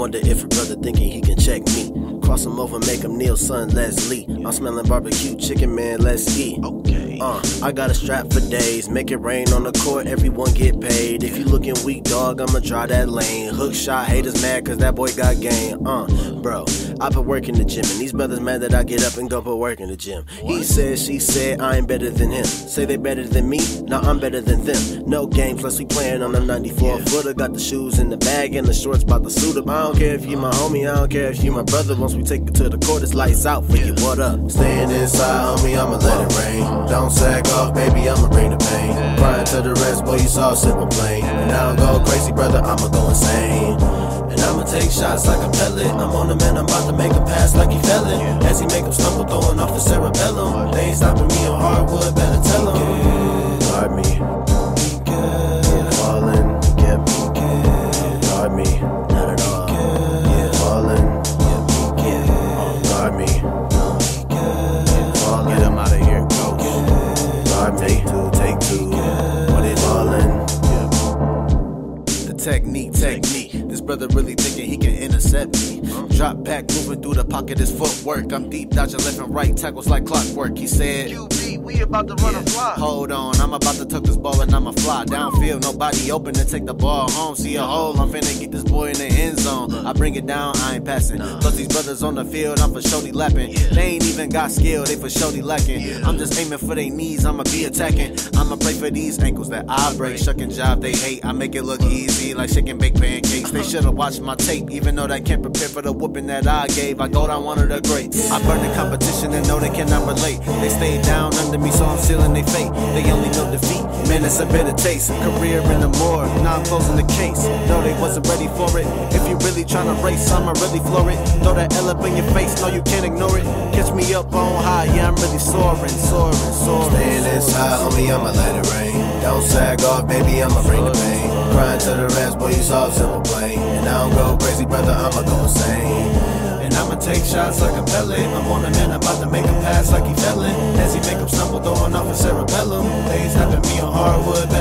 wonder if a brother thinking he can check me. Cross him over, make him kneel, son, let's leave. I'm smelling barbecue chicken, man, let's eat. Okay. I got a strap for days, make it rain on the court, everyone get paid. If you looking weak, dog, I'ma try that lane. Hook shot, haters mad cause that boy got game. Bro, I put work in the gym, and these brothers mad that I get up and go put work in the gym. He said, she said, I ain't better than him. Say they better than me, nah, I'm better than them. No game, plus we playing on a 94 footer. Got the shoes in the bag and the shorts about to suit up. I don't care if you my homie, I don't care if you my brother. Once we take it to the court, it's lights out for you, what up? Staying inside, homie, I'ma let it rain. Don't sag off, baby, I'ma bring the pain. Crying to the rest, boy, you saw simple plain. And I don't go crazy, brother, I'ma go insane. And I'ma take shots like a pellet. I'm on him and I'm about to make him pass like he fellin'. As he make him stumble, throwing off the cerebellum. They ain't stopping me on hardwood, better tell him. Guard me, falling, get me, guard me, not at all. Falling, guard me, falling, get him out of here, coach. Guard me, take two, what it falling. The technique. This brother really thinking he can intercept me. Drop back, moving through the pocket, his footwork. I'm deep, dodging left and right, tackles like clockwork. He said, QB, we about to run a fly. Hold on, I'm about to tuck this ball and I'ma fly downfield. Nobody open to take the ball home. See a hole, I'm finna get this boy in the end zone. I bring it down, I ain't passing. Plus these brothers on the field, I'm for shorty lapping. They ain't even got skill, they for shorty lacking. I'm just aiming for their knees, I'ma be attacking. I'ma play for these ankles that I break. Shucking job they hate, I make it look easy like shaking baked pancakes. They should've watched my tape, even though they can't prepare for the whooping that I gave. I go down one of the greats. I burn the competition and know they cannot relate. They stay down under me, so I'm sealing their fate. They only know defeat, man, it's a bitter taste. Career in the morgue, now I'm closing the case. No, they wasn't ready for it. If you really tryna race, I'ma really floor it. Throw that L up in your face, no, you can't ignore it. Catch me up on high, yeah, I'm really soaring. Staying inside, homie, I'ma let it rain. Don't sag off, baby, I'ma bring the pain. Crying to the rest, boy, you saw simple plain. And I don't go crazy, brother, I'ma go insane. And I'ma take shots like a pellet. I'm on him and I'm about to make him pass like he fellin'. As he make him stumble, throwing off his cerebellum. They ain't stopping me on hardwood.